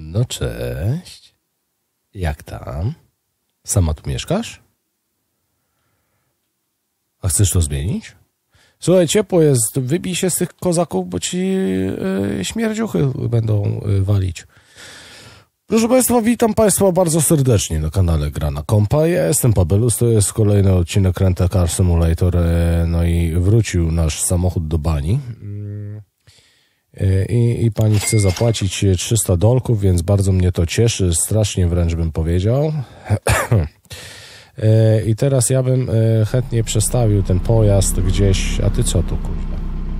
No cześć. Jak tam? Sama tu mieszkasz? A chcesz to zmienić? Słuchaj, ciepło jest, wybij się z tych kozaków, bo ci śmierdziuchy będą walić. Proszę Państwa, witam Państwa bardzo serdecznie na kanale Gra na Kompa. Ja jestem Pabelus, to jest kolejny odcinek Rent a Car Simulator, no i wrócił nasz samochód do bani. I pani chce zapłacić $300, więc bardzo mnie to cieszy, strasznie wręcz bym powiedział. I teraz ja bym chętnie przestawił ten pojazd gdzieś, a ty co tu, kurwa?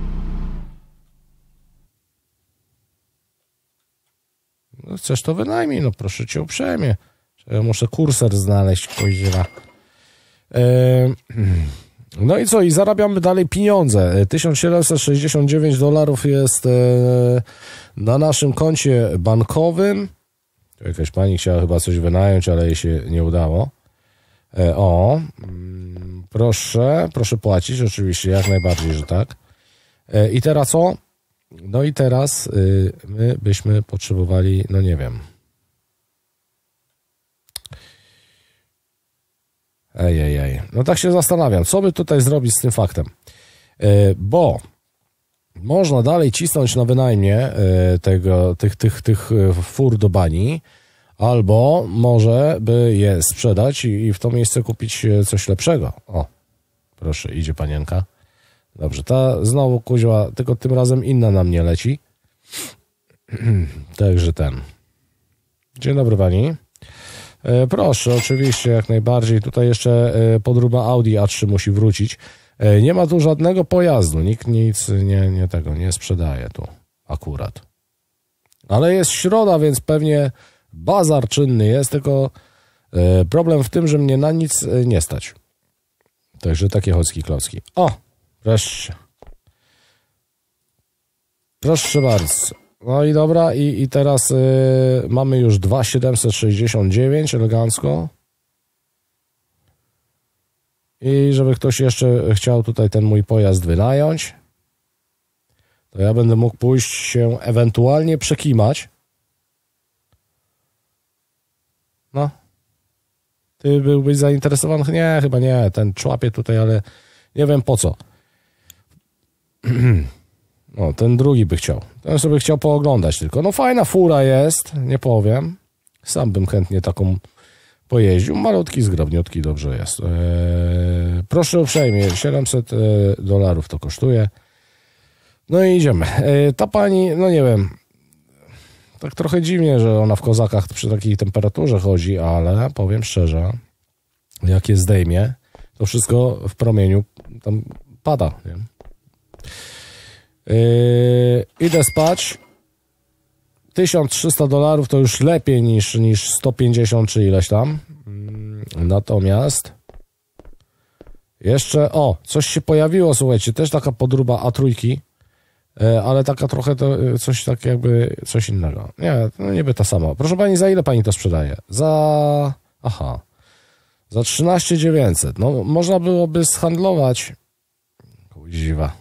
No chcesz to wynajmij, no proszę cię uprzejmie. Ja muszę kursor znaleźć, kuźwa. No i co? I zarabiamy dalej pieniądze. $1769 jest na naszym koncie bankowym. Tu jakaś pani chciała chyba coś wynająć, ale jej się nie udało. Proszę płacić, oczywiście, jak najbardziej, że tak. I teraz co? No i teraz my byśmy potrzebowali, no nie wiem. No tak się zastanawiam, co by tutaj zrobić z tym faktem. Bo można dalej cisnąć na wynajmie tych fur do bani, albo może by je sprzedać i w to miejsce kupić coś lepszego. O, proszę, idzie panienka. Dobrze, ta znowu kuźwa, tylko tym razem inna na mnie leci. Także ten. Dzień dobry pani. Proszę, oczywiście, jak najbardziej. Tutaj jeszcze podróba Audi A3 musi wrócić. Nie ma tu żadnego pojazdu. Nikt nic nie sprzedaje tu akurat. Ale jest środa, więc pewnie bazar czynny jest, tylko problem w tym, że mnie na nic nie stać. Także takie chocki klocki. O, proszę. Proszę bardzo. No i dobra, i teraz mamy już 2,769 elegancko. I żeby ktoś jeszcze chciał tutaj ten mój pojazd wynająć, to ja będę mógł pójść się ewentualnie przekimać. No. Ty byłbyś zainteresowany? Nie, chyba nie. Ten człapie tutaj, ale nie wiem po co. No, ten drugi by chciał. Ten sobie chciał pooglądać tylko. No fajna fura jest, nie powiem. Sam bym chętnie taką pojeździł. Malutki, zgrabniutki, dobrze jest. Proszę uprzejmie, $700 to kosztuje. No i idziemy. Ta pani, no nie wiem, tak trochę dziwnie, że ona w kozakach przy takiej temperaturze chodzi, ale powiem szczerze, jak je zdejmie, to wszystko w promieniu tam pada, nie? Idę spać. $1300 to już lepiej niż 150 czy ileś tam. Natomiast jeszcze, coś się pojawiło, słuchajcie, też taka podróba A3, ale taka trochę to coś tak jakby coś innego. Nie, no niby ta sama. Proszę pani, za ile pani to sprzedaje? Za 13 900. No można byłoby zhandlować. Kuźwa.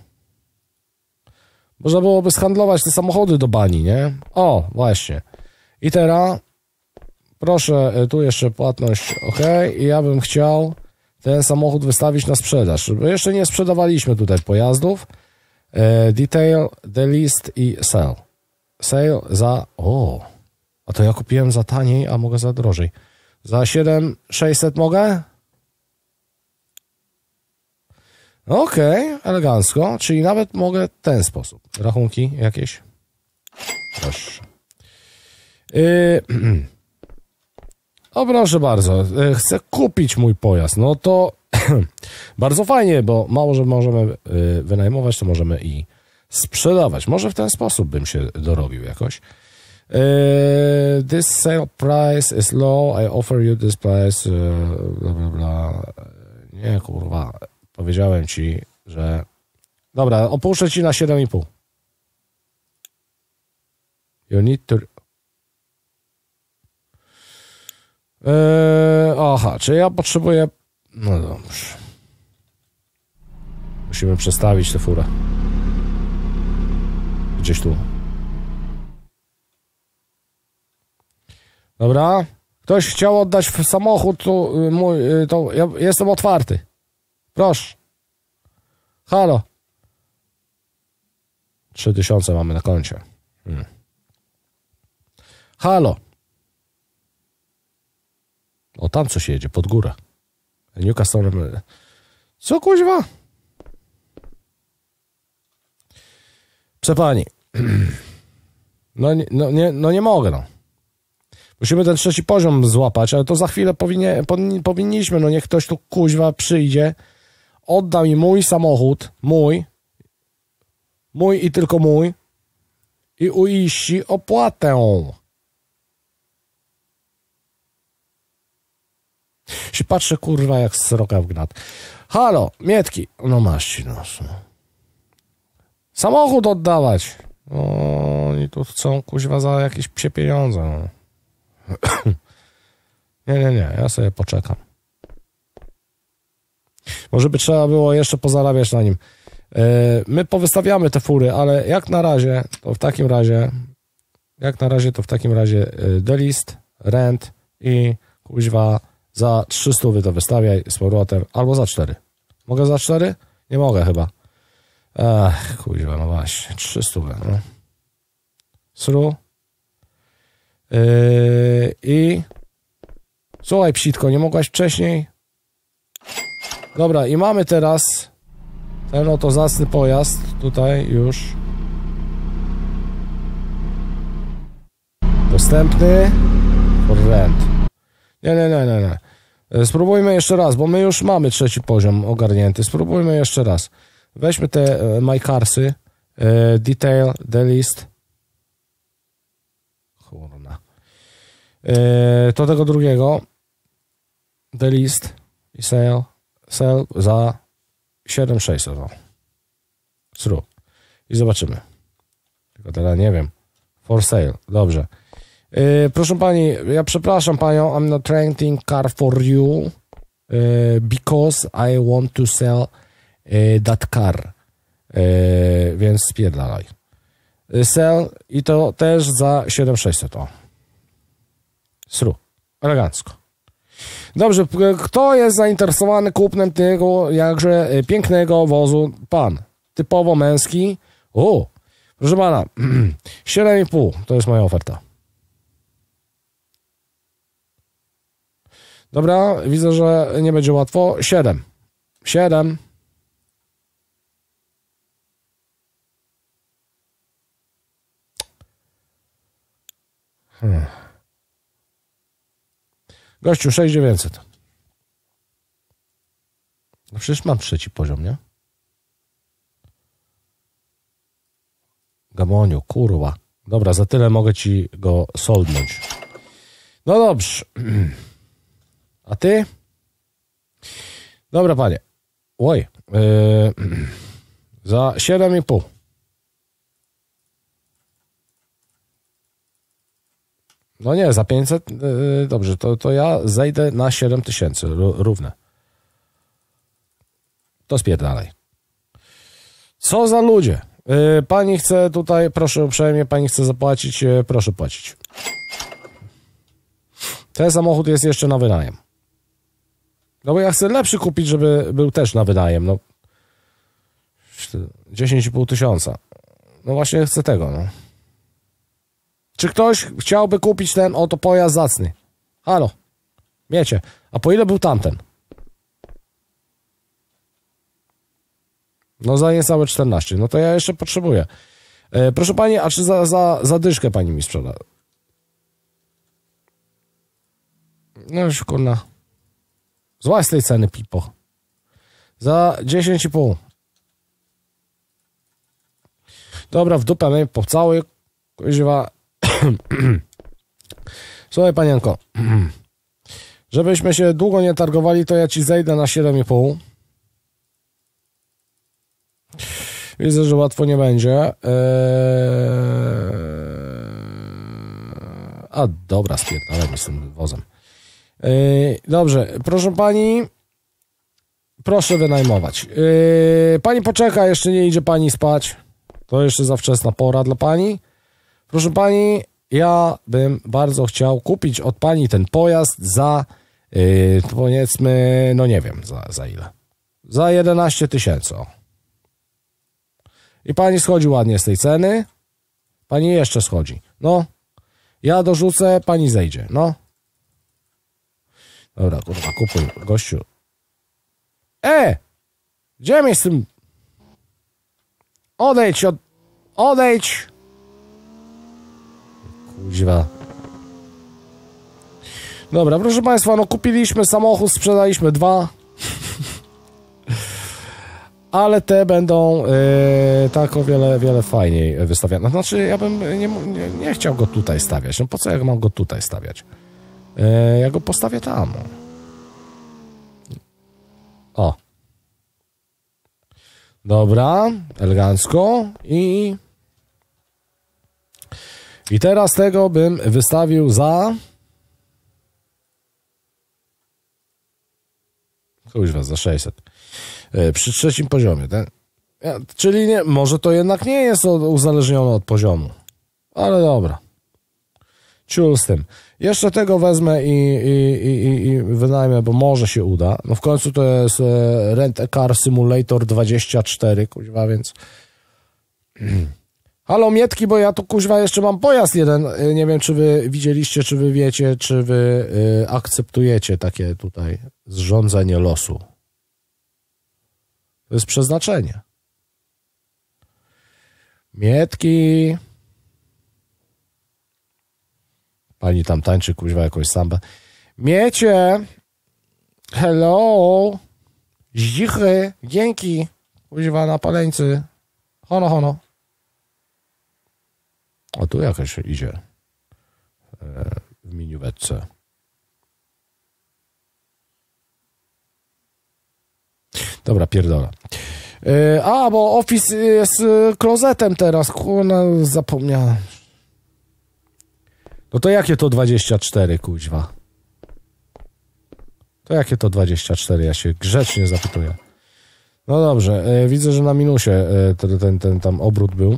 Można byłoby zhandlować te samochody do bani, nie? O, właśnie. I teraz proszę, tu jeszcze płatność, ok. I ja bym chciał ten samochód wystawić na sprzedaż. Bo jeszcze nie sprzedawaliśmy tutaj pojazdów. Detail, delist i sell. Sale za... a to ja kupiłem za taniej, a mogę za drożej. Za 7600 mogę? Okej, elegancko, czyli nawet mogę w ten sposób. Rachunki jakieś? Proszę. O, proszę bardzo, chcę kupić mój pojazd. No to bardzo fajnie, bo mało, że możemy wynajmować, to możemy i sprzedawać. Może w ten sposób bym się dorobił jakoś. This sale price is low, I offer you this price, bla, bla, bla. Nie, kurwa. Powiedziałem ci, że... Dobra, opuszczę ci na 7,5. You need to... czy ja potrzebuję... No dobrze. Musimy przestawić tę furę. Gdzieś tu. Dobra? Ktoś chciał oddać samochód, to ja jestem otwarty. Proszę. Halo. 3000 mamy na koncie. Halo. O, tam coś jedzie, pod górę. Newcastle. Co kuźwa? Proszę pani. No nie mogę, no. Musimy ten 3. poziom złapać, ale to za chwilę powinniśmy, no niech ktoś tu kuźwa przyjdzie, odda mi mój samochód, mój i tylko mój i uiści opłatę. Się patrzę, kurwa, jak sroka w gnat. Halo, Mietki. No masz, no. Samochód oddawać. Oni tu chcą, kuźwa, za jakieś psie pieniądze, no. Nie, ja sobie poczekam. Może by trzeba było jeszcze pozarabiać na nim. My powystawiamy te fury, ale jak na razie, to w takim razie delist, rent i kuźwa za 300 to wystawiaj z powrotem, albo za 4. Mogę za 4? Nie mogę chyba. Ach, kuźwa, no właśnie, 300, no. Sru. I słuchaj, psitko, nie mogłaś wcześniej? Dobra, i mamy teraz ten oto zacny pojazd tutaj już dostępny for rent. Nie. Spróbujmy jeszcze raz, bo my już mamy 3. poziom ogarnięty. Spróbujmy jeszcze raz. Weźmy te my carsy, detail, delist. Kurna. To tego drugiego delist i sell za 7600. Sru. I zobaczymy. Tylko teraz nie wiem. For sale. Dobrze. Proszę pani, ja przepraszam panią, I'm not renting car for you because I want to sell that car. Więc spierdalaj. Sell i to też za 7600. Sru. Elegancko. Dobrze, kto jest zainteresowany kupnem tego jakże pięknego wozu? Pan. Typowo męski. Proszę pana, 7,5 to jest moja oferta. Dobra, widzę, że nie będzie łatwo. 7. Gościu, 6900. No przecież mam 3. poziom, nie? Gamoniu, kurwa. Dobra, za tyle mogę ci go soldnąć. No dobrze. A ty? Dobra, panie. Oj. Za 7,5. No nie, za 500. Dobrze, to ja zejdę na 7000 równe. To spierdalaj. Co za ludzie? Pani chce tutaj, proszę uprzejmie, pani chce zapłacić, proszę płacić. Ten samochód jest jeszcze na wynajem. No bo ja chcę lepszy kupić, żeby był też na wynajem. No 10,5 tysiąca. No właśnie chcę tego, no. Czy ktoś chciałby kupić ten oto pojazd zacny? Halo, wiecie, a po ile był tamten? No za niecałe 14, no to ja jeszcze potrzebuję. Proszę pani, a czy za dyszkę pani mi sprzeda? No już kurna. Złaź z tej ceny, pipo. Za 10,5. Dobra, w dupę my po cały kuźwa. Słuchaj, panienko. Żebyśmy się długo nie targowali, to ja ci zejdę na 7,5. Widzę, że łatwo nie będzie. A dobra, spierdalaj mi z tym wozem. Dobrze, proszę pani. Proszę wynajmować. Pani poczeka, jeszcze nie idzie pani spać. To jeszcze za wczesna pora dla pani. Proszę pani, ja bym bardzo chciał kupić od pani ten pojazd za, powiedzmy, no nie wiem, za ile? Za 11 000. I pani schodzi ładnie z tej ceny. Pani jeszcze schodzi. No. Ja dorzucę, pani zejdzie. No. Dobra, kurwa, kupuj, gościu. Gdzie mi z tym? Odejdź. Kuźwa. Dobra, proszę państwa, no kupiliśmy samochód, sprzedaliśmy 2. Ale te będą tak o wiele fajniej wystawiane. Znaczy, ja bym nie chciał go tutaj stawiać. No po co ja mam go tutaj stawiać? Ja go postawię tam. O. Dobra, elegancko. I teraz tego bym wystawił za... Kuźwa, za 600. Przy 3. poziomie, tak? Czyli nie, może to jednak nie jest uzależnione od poziomu. Ale dobra. Ciul z tym. Jeszcze tego wezmę i wynajmę, bo może się uda. No w końcu to jest Rent a Car Simulator 24, kuźwa, więc... Halo, Mietki, bo ja tu, kuźwa, jeszcze mam pojazd jeden. Nie wiem, czy wy widzieliście, czy wy wiecie, czy wy akceptujecie takie tutaj zrządzenie losu. To jest przeznaczenie. Mietki. Pani tam tańczy, kuźwa, jakąś sambę. Miecie. Hello. Zdzichy. Dzięki. Kuźwa, na paleńcy. Hono. O, tu jakaś idzie. W miniwetce. Dobra, pierdolę. Bo Office jest klozetem teraz. Kurna, zapomniałem. No to jakie to 24, kuźwa? To jakie to 24? Ja się grzecznie zapytuję. No dobrze, widzę, że na minusie ten tam obrót był.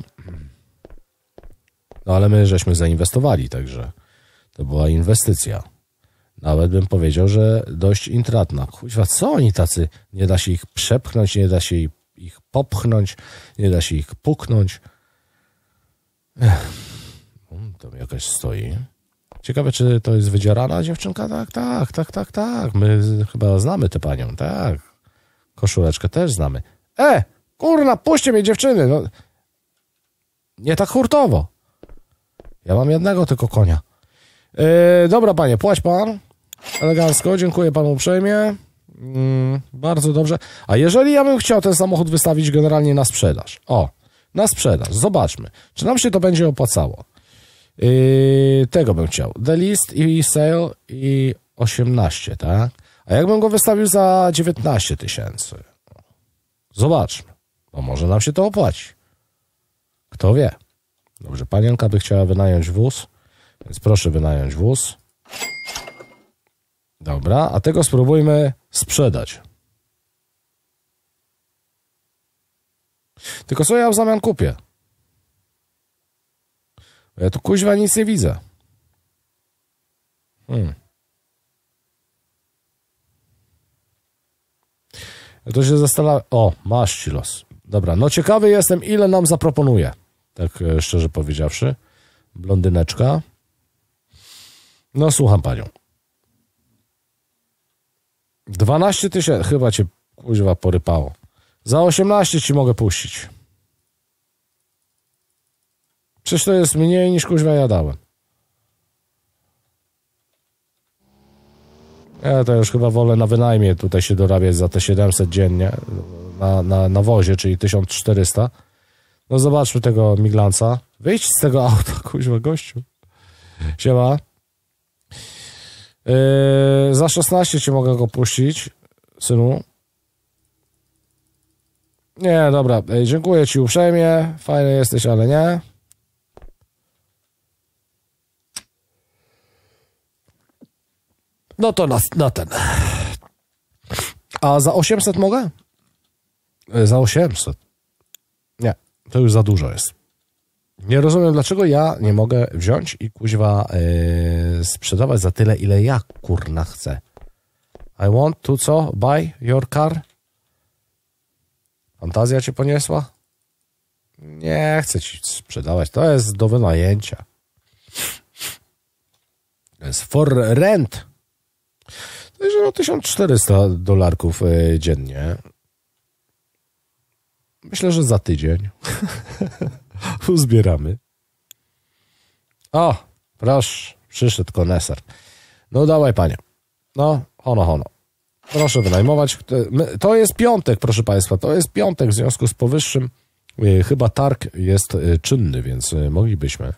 No ale my żeśmy zainwestowali, także to była inwestycja. Nawet bym powiedział, że dość intratna. Kuźwa, co oni tacy? Nie da się ich przepchnąć, nie da się ich popchnąć, nie da się ich puknąć. Tam jakaś stoi. Ciekawe, czy to jest wydzierana dziewczynka? Tak. My chyba znamy tę panią, tak. Koszuleczkę też znamy. Kurna, puśćcie mnie, dziewczyny. No. Nie tak hurtowo. Ja mam jednego tylko konia. Dobra, panie, płać pan. Elegancko, dziękuję panu uprzejmie. Bardzo dobrze. A jeżeli ja bym chciał ten samochód wystawić generalnie na sprzedaż? Na sprzedaż. Zobaczmy, czy nam się to będzie opłacało. Tego bym chciał. The list i sale i 18, tak? A jakbym go wystawił za 19 000? Zobaczmy. No może nam się to opłaci. Kto wie. Dobrze, panienka by chciała wynająć wóz, więc proszę wynająć wóz. Dobra, a tego spróbujmy sprzedać. Tylko co ja w zamian kupię? Ja tu kuźwa nic nie widzę. Ja to się zastanawiam. Masz ci los. Dobra, no ciekawy jestem, ile nam zaproponuje. Tak szczerze powiedziawszy. Blondyneczka. No słucham panią. 12 000, chyba cię kuźwa porypało. Za 18 ci mogę puścić. Przecież to jest mniej niż kuźwa ja dałem. Ja to już chyba wolę na wynajmie tutaj się dorabiać za te 700 dziennie na wozie, czyli 1400. No zobaczmy tego miglanca. Wyjdź z tego auta, kuźwa, gościu. Siema. Za 16 ci mogę go puścić, synu. Nie, dobra, dziękuję ci uprzejmie. Fajny jesteś, ale nie. No to na ten. A za 800 mogę? Za 800. Nie, to już za dużo jest. Nie rozumiem, dlaczego ja nie mogę wziąć i kuźwa sprzedawać za tyle, ile ja kurna chcę. I want to co? Buy your car? Fantazja cię poniesła? Nie chcę ci sprzedawać. To jest do wynajęcia. To jest for rent. To jest o $1400 dziennie. Myślę, że za tydzień uzbieramy. O, proszę, przyszedł koneser. No dawaj, panie. No, hono. Proszę wynajmować. To jest piątek, proszę państwa. To jest piątek, w związku z powyższym chyba targ jest czynny, więc moglibyśmy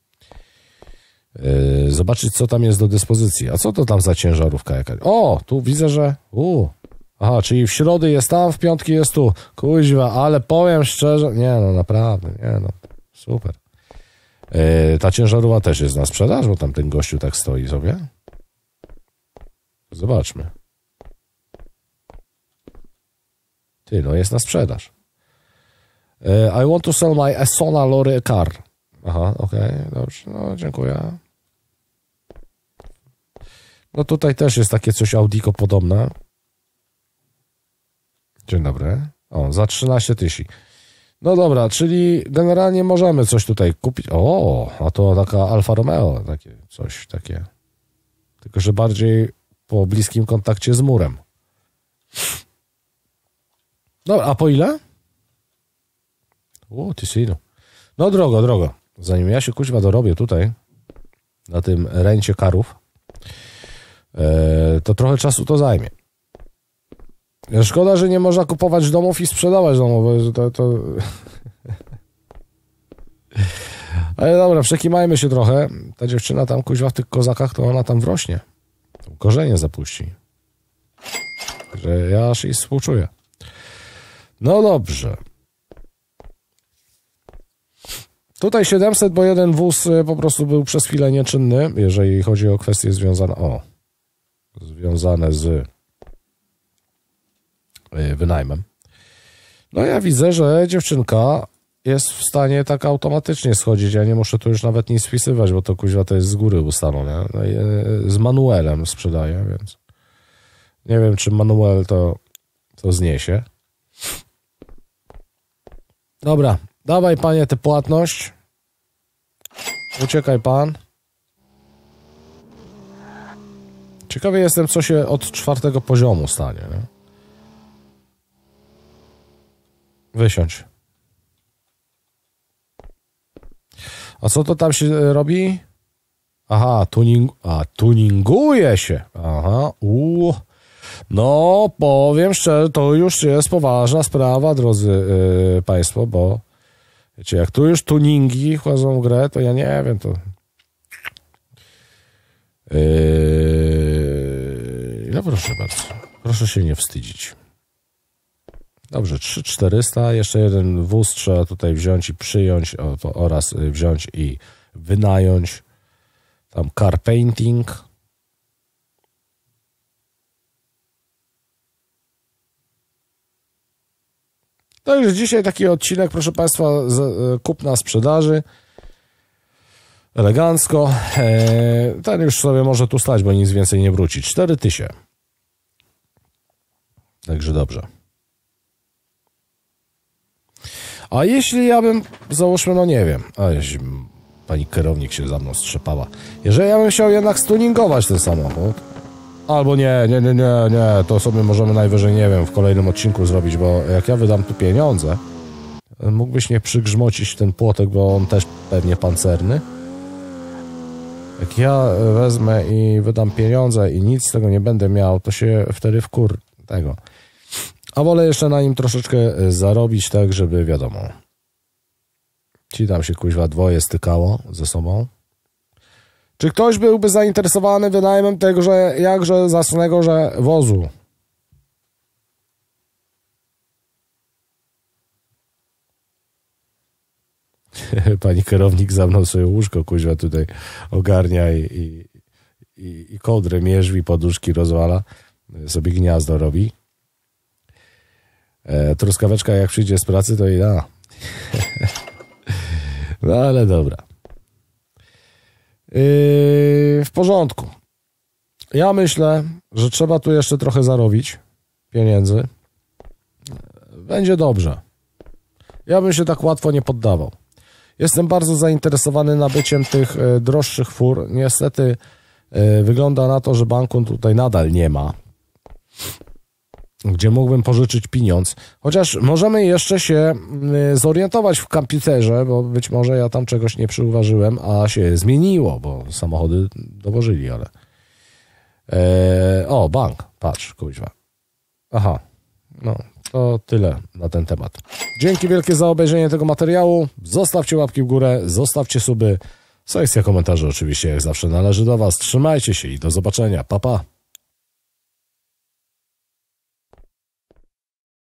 zobaczyć, co tam jest do dyspozycji. A co to tam za ciężarówka jakaś? O, tu widzę, że... Aha, czyli w środy jest tam, w piątki jest tu. Kuźwa, ale powiem szczerze... Nie no, naprawdę, nie no. Super. Ta ciężarówka też jest na sprzedaż, bo tam ten gościu tak stoi sobie. Zobaczmy. Ty, no jest na sprzedaż. I want to sell my Asona Lorry car. Aha, okej, dobrze, no dziękuję. No tutaj też jest takie coś Audiko podobne. Dzień dobry. O, za 13 000. No dobra, czyli generalnie możemy coś tutaj kupić. O, a to taka Alfa Romeo, takie coś takie. Tylko że bardziej po bliskim kontakcie z murem. Dobra, a po ile? Ty synu. No drogo. Zanim ja się kuźwa dorobię tutaj, na tym rencie karów, to trochę czasu to zajmie. Szkoda, że nie można kupować domów i sprzedawać domów, bo to... Ale dobra, przekimajmy się trochę. Ta dziewczyna tam kuźwa w tych kozakach, to ona tam wrośnie. Korzenie zapuści. Że ja aż jej współczuję. No dobrze. Tutaj 700, bo jeden wóz po prostu był przez chwilę nieczynny, jeżeli chodzi o kwestie związane z wynajmem. No ja widzę, że dziewczynka jest w stanie tak automatycznie schodzić. Ja nie muszę tu już nawet nic wpisywać, bo to kuźwa to jest z góry ustalone. No z manuelem sprzedaję, więc nie wiem, czy manuel to zniesie. Dobra, dawaj panie tę płatność. Uciekaj pan. Ciekawy jestem, co się od 4. poziomu stanie. Nie? Wysiądź. A co to tam się robi? Aha, tuninguje się. Aha, No, powiem szczerze, to już jest poważna sprawa, drodzy państwo, bo wiecie, jak tu już tuningi wchodzą w grę, to ja nie wiem, to... No proszę bardzo, proszę się nie wstydzić. Dobrze, 3400, jeszcze jeden wóz trzeba tutaj wziąć i przyjąć oraz wziąć i wynająć. Tam car painting. Także dzisiaj taki odcinek, proszę państwa, kupna sprzedaży. Elegancko. Ten już sobie może tu stać, bo nic więcej nie wróci. 4000. Także dobrze. A jeśli ja bym, załóżmy, no nie wiem, jeśli pani kierownik się za mną strzepała. Jeżeli ja bym chciał jednak stuningować ten samochód, albo nie, to sobie możemy najwyżej, nie wiem, w kolejnym odcinku zrobić, bo jak ja wydam tu pieniądze, mógłbyś nie przygrzmocić w ten płotek, bo on też pewnie pancerny. Jak ja wezmę i wydam pieniądze i nic z tego nie będę miał, to się wtedy tego. A wolę jeszcze na nim troszeczkę zarobić, tak, żeby wiadomo. Ci tam się kuźwa dwoje stykało ze sobą. Czy ktoś byłby zainteresowany wynajmem tegoże jakże zacnego wozu? Pani kierownik za mną sobie łóżko kuźwa tutaj ogarnia i kołdrę mierzwi, poduszki rozwala, sobie gniazdo robi. Truskaweczka jak przyjdzie z pracy, to i da. No ale dobra. W porządku. Ja myślę, że trzeba tu jeszcze trochę zarobić pieniędzy. Będzie dobrze. Ja bym się tak łatwo nie poddawał. Jestem bardzo zainteresowany nabyciem tych droższych fur. Niestety wygląda na to, że banku tutaj nadal nie ma, gdzie mógłbym pożyczyć pieniądz. Chociaż możemy jeszcze się zorientować w komputerze, bo być może ja tam czegoś nie przyuważyłem, a się zmieniło, bo samochody dowożyli, ale... O, bank, patrz, kuźwa. Aha, no, to tyle na ten temat. Dzięki wielkie za obejrzenie tego materiału. Zostawcie łapki w górę, zostawcie suby. Sekcja komentarzy oczywiście jak zawsze należy do was. Trzymajcie się i do zobaczenia. Pa, pa.